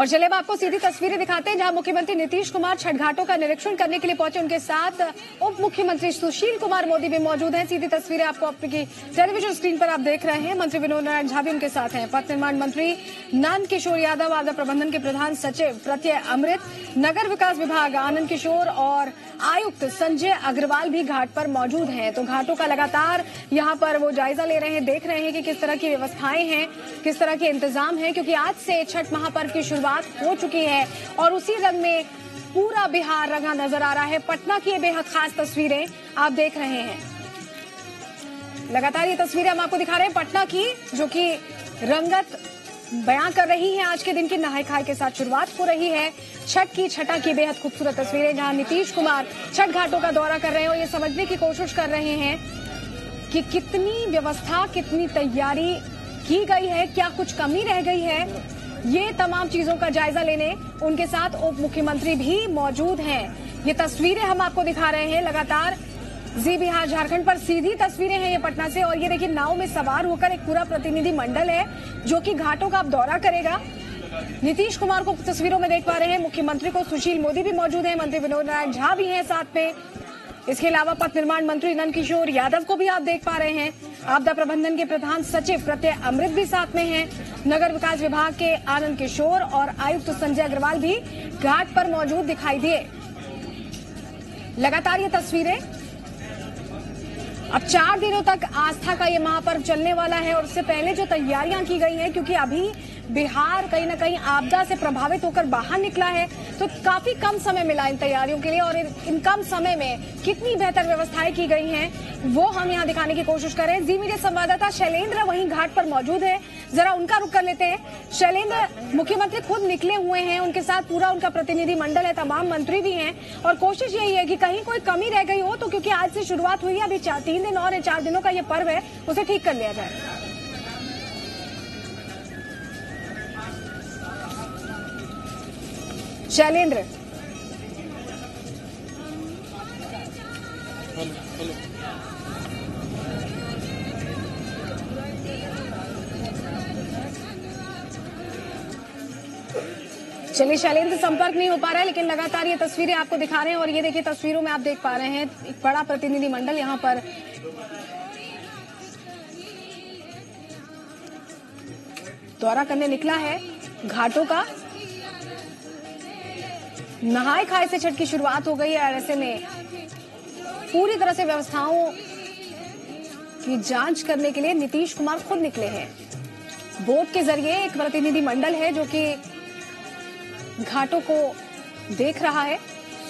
और चलिए अब आपको सीधी तस्वीरें दिखाते हैं जहां मुख्यमंत्री नीतीश कुमार छठ घाटों का निरीक्षण करने के लिए पहुंचे। उनके साथ उप मुख्यमंत्री सुशील कुमार मोदी भी मौजूद हैं। सीधी तस्वीरें आपको आपकी टेलीविजन स्क्रीन पर आप देख रहे हैं। मंत्री विनोद नारायण झा भी उनके साथ हैं। पथ निर्माण मंत्री नंद किशोर यादव, आपदा प्रबंधन के प्रधान सचिव प्रत्यय अमृत, नगर विकास विभाग आनंद किशोर और आयुक्त संजय अग्रवाल भी घाट पर मौजूद हैं। तो घाटों का लगातार यहां पर वो जायजा ले रहे हैं, देख रहे हैं कि किस तरह की व्यवस्थाएं हैं, किस तरह के इंतजाम हैं, क्योंकि आज से छठ महापर्व की शुरुआत हो चुकी है और उसी रंग में पूरा बिहार रंगा नजर आ रहा है। पटना की ये बेहद खास तस्वीरें आप देख रहे हैं। लगातार ये तस्वीरें हम आपको दिखा रहे हैं पटना की, जो कि रंगत बयां कर रही है। आज के दिन की नहाय खाए के साथ शुरुआत हो रही है छठ की छठा की बेहद खूबसूरत तस्वीरें, जहां नीतीश कुमार छठ घाटों का दौरा कर रहे हैं और ये समझने की कोशिश कर रहे हैं कि कितनी व्यवस्था, कितनी तैयारी की गई है, क्या कुछ कमी रह गई है। ये तमाम चीजों का जायजा लेने उनके साथ उप मुख्यमंत्री भी मौजूद हैं। ये तस्वीरें हम आपको दिखा रहे हैं लगातार जी बिहार झारखंड पर सीधी तस्वीरें हैं ये पटना से। और ये देखिए नाव में सवार होकर एक पूरा प्रतिनिधि मंडल है जो कि घाटों का अब दौरा करेगा। नीतीश कुमार को तस्वीरों में देख पा रहे हैं, मुख्यमंत्री को सुशील मोदी भी मौजूद हैं, मंत्री विनोद नारायण झा भी हैं साथ में। इसके अलावा पथ निर्माण मंत्री नंद किशोर यादव को भी आप देख पा रहे हैं। आपदा प्रबंधन के प्रधान सचिव प्रत्यय अमृत भी साथ में हैं। नगर विकास विभाग के आनंद किशोर और आयुक्त संजय अग्रवाल भी घाट पर मौजूद दिखाई दिए। लगातार ये तस्वीरें अब 4 दिनों तक आस्था का ये महापर्व चलने वाला है और उससे पहले जो तैयारियां की गई हैं, क्योंकि अभी बिहार कहीं न कहीं आपदा से प्रभावित होकर बाहर निकला है, तो काफी कम समय मिला इन तैयारियों के लिए और इन कम समय में कितनी बेहतर व्यवस्थाएं की गई हैं वो हम यहां दिखाने की कोशिश कर रहे हैं। जी मीडिया संवाददाता शैलेंद्र वहीं घाट पर मौजूद है, जरा उनका रुख कर लेते हैं। शैलेंद्र, मुख्यमंत्री खुद निकले हुए हैं, उनके साथ पूरा उनका प्रतिनिधि मंडल है, तमाम मंत्री भी हैं और कोशिश यही है कि कहीं कोई कमी रह गई हो तो, क्योंकि आज से शुरुआत हुई है, अभी 3 दिन और 4 दिनों का ये पर्व है, उसे ठीक कर लिया जाए। शैलेंद्र, चलिए शैलेंद्र संपर्क नहीं हो पा रहा है, लेकिन लगातार ये तस्वीरें आपको दिखा रहे हैं और ये देखिए तस्वीरों में आप देख पा रहे हैं एक बड़ा प्रतिनिधि मंडल यहाँ पर दौरा करने निकला है घाटों का। नहाय खाए से छठ की शुरुआत हो गई है और ऐसे में पूरी तरह से व्यवस्थाओं की जांच करने के लिए नीतीश कुमार खुद निकले हैं। बोट के जरिए एक प्रतिनिधि मंडल है जो कि घाटों को देख रहा है।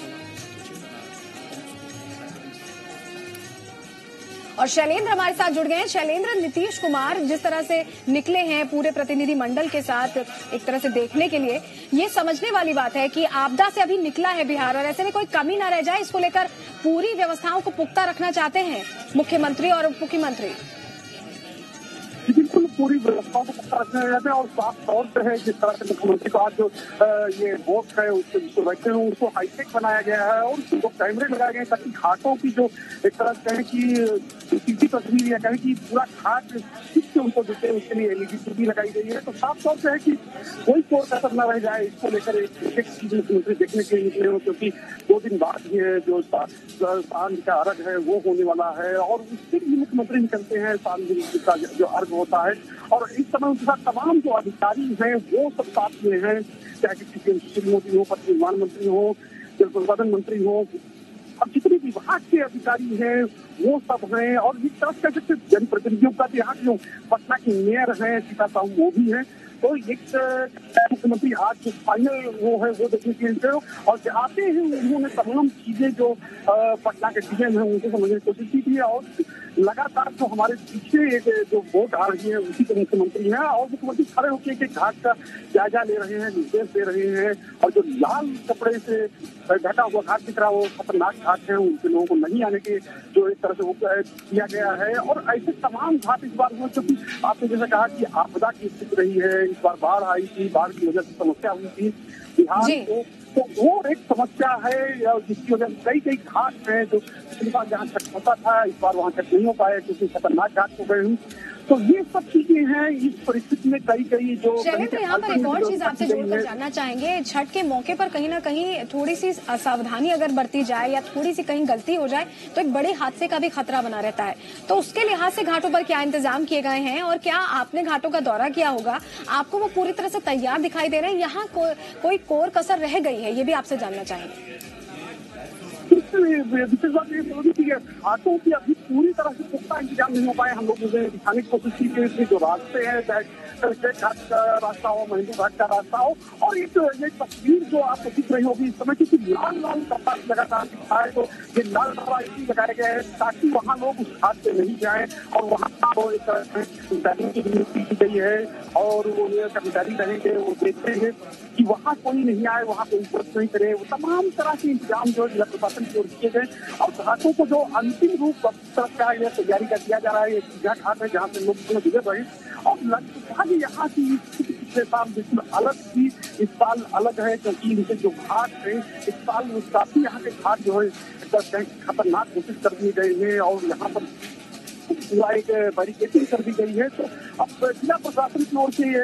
और शैलेंद्र हमारे साथ जुड़ गए हैं। शैलेंद्र, नीतीश कुमार जिस तरह से निकले हैं पूरे प्रतिनिधि मंडल के साथ एक तरह से देखने के लिए, ये समझने वाली बात है कि आपदा से अभी निकला है बिहार और ऐसे में कोई कमी ना रह जाए, इसको लेकर पूरी व्यवस्थाओं को पुख्ता रखना चाहते हैं मुख्यमंत्री और उप मुख्यमंत्री। बिल्कुल पूरी व्यवस्थाओं को पुख्ता रखने जाते हैं और साफ तौर पे है जिस तरह से मुख्यमंत्री को आज जो ये बोट है उसके जिसको बैठते हैं उसको हाईटेक बनाया गया है और उसको कैमरे लगाए गए ताकि घाटों की जो एक तरह से कहें कि सीधी तस्वीर या कहें कि पूरा घाट जिससे उनको दिखे उसके लिए एलईडी टीवी लगाई गई है। तो साफ तौर से है कि कोई कोर कसर न रह जाए, इसको लेकर एक चीज मुख्यमंत्री देखने के लिए निकले हो, क्योंकि 2 दिन बाद ये जो सांझ का अर्घ है वो होने वाला है और उससे भी मुख्यमंत्री निकलते हैं। सांझ का जो अर्घ होता है और इस समय उनके साथ तमाम जो अधिकारी हैं वो सब साथ में हैं, चाहे सुशील मोदी हो, पथ निर्माण मंत्री हो, जल संसाधन मंत्री हो, अब जितने विभाग के अधिकारी हैं वो सब हैं और इस तरह कह सकते जनप्रतिनिधियों का यहाँ जो पटना की मेयर है सीता साहू वो भी है। तो एक मुख्यमंत्री आज जो फाइनल वो है वो देखने के लिए और आते हैं उन्होंने तमाम चीजें जो पटना के डीएम है उनको समझने की कोशिश की थी और लगातार जो हमारे पीछे एक जो बोट आ रही है उसी के मुख्यमंत्री हैं और मुख्यमंत्री खड़े होकर के घाट का जायजा ले रहे हैं, निर्देश दे रहे हैं और जो लाल कपड़े से ढका हुआ घाट दिख रहा है वो खतरनाक घाट है, उनके लोगों को नहीं आने के जो एक तरह से वो किया गया है। और ऐसे तमाम घाट इस बार हुए क्योंकि आपने जैसा कहा कि आपदा की स्थिति रही है, इस बार बाढ़ आई थी, बाढ़ की वजह से समस्या हुई थी बिहार को, तो वो एक समस्या है जिसकी वजह से कई घाट हैं जो पिछली बार जहाँ छठ होता था इस बार वहाँ छठ नहीं हो पाए क्योंकि खतरनाक घाट हो गए हैं। तो ये सब चीजें हैं इस परिस्थिति में कई जो शैलेंद्र, यहाँ पर एक और चीज आपसे जोड़कर जानना चाहेंगे। छठ के मौके पर कहीं ना कहीं थोड़ी सी असावधानी अगर बरती जाए या थोड़ी सी कहीं गलती हो जाए तो एक बड़े हादसे का भी खतरा बना रहता है। तो उसके लिहाज से घाटों पर क्या इंतजाम किए गए हैं और क्या आपने घाटों का दौरा किया होगा, आपको वो पूरी तरह से तैयार दिखाई दे रहे हैं? यहाँ कोई कोर कसर रह गई है, ये भी आपसे जानना चाहेंगे। विशेष बात ये जरूरी थी घाटों की अभी पूरी तरह से पुख्ता इंतजाम नहीं हो पाए। हम लोग दिखाने की कोशिश की कि जो रास्ते हैं, चाहे घाट का रास्ता हो, महेंद्र घाट का रास्ता हो, और ये तस्वीर जो आपको दिख रही होगी इस समय, क्योंकि लाल लाल कपड़ा लगातार दिखा है, तो ये लाल कपड़ा इसलिए लगाया गया है ताकि वहाँ लोग उस घाट पे नहीं जाए, और वहाँ को एक बैठने की नियुक्ति की गई है और वो ये कर्मचारी रहेंगे, वो देखते हैं कि वहाँ कोई नहीं आए, वहाँ कोई उपलब्ध नहीं करे। वो तमाम तरह के इंतजाम जो जिला प्रशासन की ओर किए गए, और घाटों को जो अंतिम रूप का यह तैयारी का दिया जा रहा है। एक घाट है जहाँ से लोग गुजर रहे हैं, और लगभग यहाँ की स्थिति पिछले साल बिल्कुल अलग थी, इस साल अलग है, क्योंकि इनके जो घाट है इस साल काफी यहाँ के घाट जो है खतरनाक घोषित कर दिए गए हैं, और यहाँ पर पूरा एक बैरिकेडिंग कर दी गई है। तो अब जिला प्रशासन की ओर से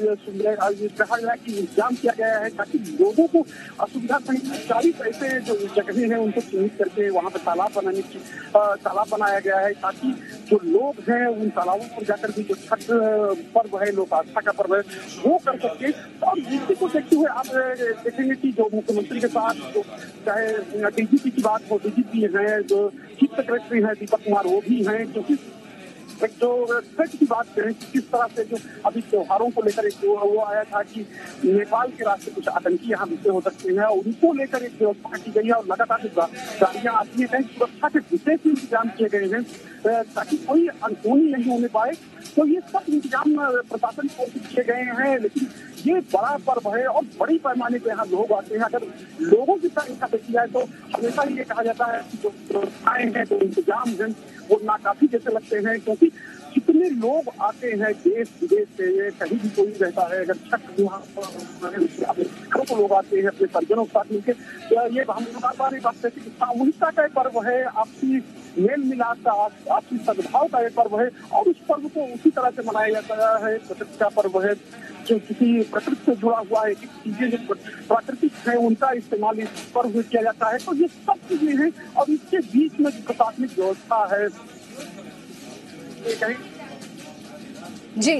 कहा गया कि इंतजाम किया गया है ताकि लोगों को असुविधा नहीं। 40 ऐसे जो जगहें हैं उनको चिन्हित करके वहाँ पर तालाब बनाया गया है, ताकि जो लोग हैं उन तालाबों पर जाकर भी जो छठ पर्व है, लोक आस्था का पर्व है, वो कर सके। और इसी को देखते हुए आप देखेंगे कि जो मुख्यमंत्री के साथ चाहे डीजीपी की बात हो, डीजीपी है, जो चीफ सेक्रेटरी है दीपक कुमार, वो भी हैं, क्योंकि एक जो थ्रेट की बात करें किस तरह से जो अभी त्योहारों को लेकर एक वो आया था कि नेपाल के रास्ते कुछ आतंकी यहाँ घुसे हो सकते हैं, और उनको लेकर एक व्यवस्था की गई है, और लगातार गाड़ियां आती हैं, सुरक्षा के विशेष इंतजाम किए गए हैं ताकि कोई अनहोनी नहीं होने पाए। तो ये सब इंतजाम प्रशासन की ओर से किए गए हैं, लेकिन ये बड़ा पर्व है और बड़ी पैमाने पर यहाँ लोग आते हैं। अगर लोगों की संख्या देखी जाए तो हमेशा ये कहा जाता है कि जो व्यवस्थाएं हैं, जो इंतजाम हैं, वो नाकाफी जैसे लगते हैं, क्योंकि कितने लोग आते हैं देश विदेश से, कहीं भी कोई रहता है। अगर छठ घरों को लोग आते हैं अपने परिजनों के साथ मिलकर, तो ये हम बार एक बात कहते हैं कि सामूहिकता का एक पर्व है, आपसी मेल मिलाप का, आपसी सद्भाव का एक पर्व है, और उस पर्व को उसी तरह से मनाया जाता है। प्रकृति का पर्व है, जो किसी प्रकृति से जुड़ा हुआ है, कि चीजें जो प्राकृतिक है उनका इस्तेमाल इस पर्व में किया जाता है। तो ये सब चीजें हैं, और इसके बीच में जो प्रशासनिक व्यवस्था है जी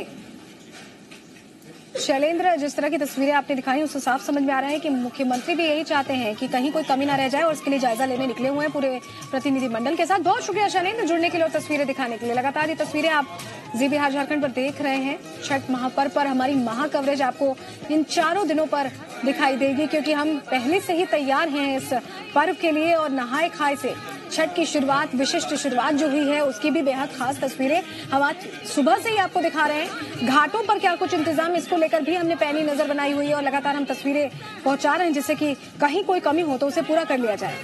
शैलेंद्र, जिस तरह की तस्वीरें आपने दिखाई उससे साफ समझ में आ रहा है कि मुख्यमंत्री भी यही चाहते हैं कि कहीं कोई कमी ना रह जाए, और इसके लिए जायजा लेने निकले हुए हैं पूरे प्रतिनिधिमंडल के साथ। बहुत शुक्रिया शैलेंद्र जुड़ने के लिए और तस्वीरें दिखाने के लिए। लगातार ये तस्वीरें आप जी बिहार झारखंड पर देख रहे हैं। छठ महापर्व पर हमारी महा कवरेज आपको इन 4 दिनों पर दिखाई देगी, क्योंकि हम पहले से ही तैयार हैं इस पर्व के लिए, और नहाए खाए से छठ की शुरुआत, विशिष्ट शुरुआत जो हुई है, उसकी भी बेहद खास तस्वीरें हम आज सुबह से ही आपको दिखा रहे हैं। घाटों पर क्या कुछ इंतजाम, इसको लेकर भी हमने पैनी नजर बनाई हुई है, और लगातार हम तस्वीरें पहुंचा रहे हैं, जिससे कि कहीं कोई कमी हो तो उसे पूरा कर लिया जाए।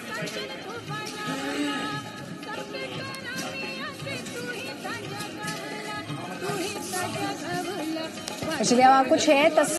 चलिए अब आपको 6